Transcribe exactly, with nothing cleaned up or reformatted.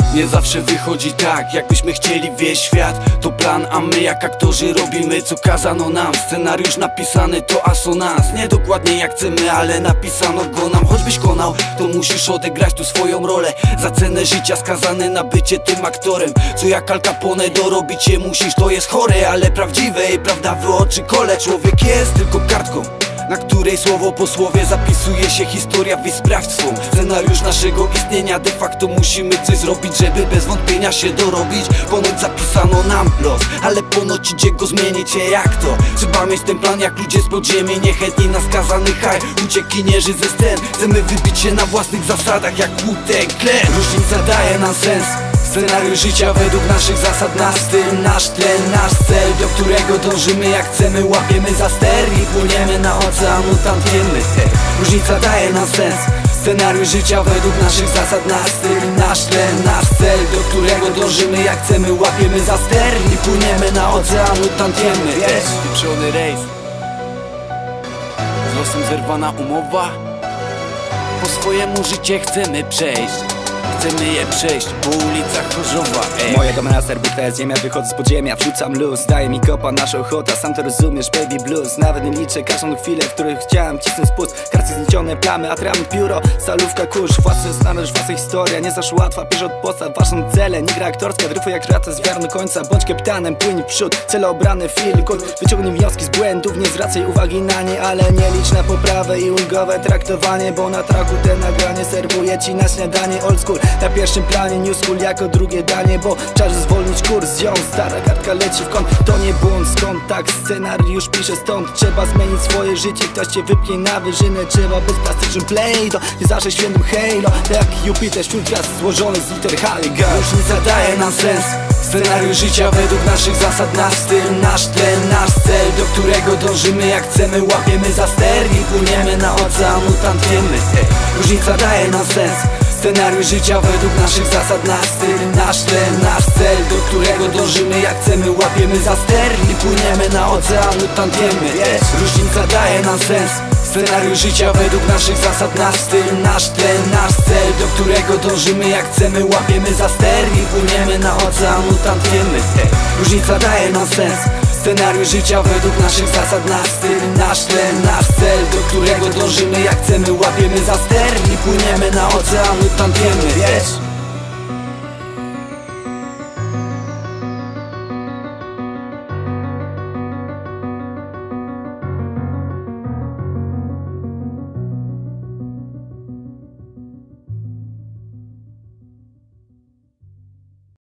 Nie zawsze wychodzi tak, jakbyśmy chcieli wieść świat. To plan, a my jak aktorzy robimy co kazano nam. Scenariusz napisany to asonans. Nie dokładnie jak chcemy, ale napisano go nam. Choćbyś konał, to musisz odegrać tu swoją rolę. Za cenę życia skazany na bycie tym aktorem. Co jak Al Capone, dorobić się musisz. To jest chore, ale prawdziwe i prawda w oczy kole. Człowiek jest tylko kartką, na której słowo po słowie zapisuje się historia w sprawstwo. Scenariusz naszego istnienia, de facto musimy coś zrobić, żeby bez wątpienia się dorobić. Ponoć zapisano nam los, ale ponoć idzie go zmienić. Jak to? Trzeba mieć ten plan jak ludzie z podziemi, niechętni na skazany haj, uciekinierzy ze scen. Chcemy wybić się na własnych zasadach jak Wu-Tang Clan. Różnica daje nam sens. Scenariusz życia według naszych zasad, nasz styl, nasz tlen, nasz cel, do którego dążymy jak chcemy. Łapiemy za ster i płyniemy na ocean utamtniemy. Różnica daje nam sens. Scenariusz życia według naszych zasad, nasz styl, nasz tlen, nasz cel, do którego dążymy jak chcemy. Łapiemy za ster i płyniemy na ocean utamtniemy. Spieprzony rejs, z losem zerwana umowa. Po swojemu życie chcemy przejść, chcemy je przejść po ulicach Chorzowa, ej. Moja domena serbu, twoja ziemia, wychodzę z podziemia, wrzucam luz, daje mi kopa nasza ochota, sam to rozumiesz, baby blues. Nawet nie liczę każdą chwilę, w których chciałem cisnąć spust. Karty zniesione plamy, atrament pióro, salówka kurz. Własny scenariusz, własna historia, nie zawsze łatwa, pisz od podstaw, ważne cele. Nie gra aktorska, dryfuj jak rata z wiarą do końca. Bądź kapitanem, płyń w przód, cele obrane, feel good. Wyciągnij wnioski z błędów, nie zwracaj uwagi na nie, ale nie licz na poprawę i ulgowe traktowanie, bo na traku te nagranie serwuję ci na śniadanie old school. Na pierwszym planie new school jako drugie danie, bo czas zwolnić kurs, ziom. Stara kartka leci w kąt, to nie błąd, skąd tak scenariusz pisze stąd. Trzeba zmienić swoje życie, ktoś cię wypnie na wyżynę. Trzeba być plastycznym play, to nie zawsze świętym halo. Jak Jupiter wśród gwiazd złożony z liter Haliga. Różnica daje nam sens. Scenariusz życia według naszych zasad, nasz styl, nasz tlen, nasz cel, do którego dążymy jak chcemy. Łapiemy za ster i płyniemy na ocean utamtniemy. Różnica daje nam sens. Scenariusz życia według naszych zasad, nasz styl, nasz tlen, nasz cel, do którego dążymy jak chcemy. Łapiemy za ster i płyniemy na ocean utamtniemy. Różnica daje nam sens. Scenariusz życia według naszych zasad, nasz styl, nasz tlen, nasz cel, do którego dążymy jak chcemy. Łapiemy za ster i płyniemy na ocean utamtniemy. Różnica daje nam sens. Scenariusz życia według naszych zasad, nasz styl, nasz tlen, nasz cel, do którego dążymy jak chcemy. Łapiemy za ster i płyniemy na ocean utamtniemy.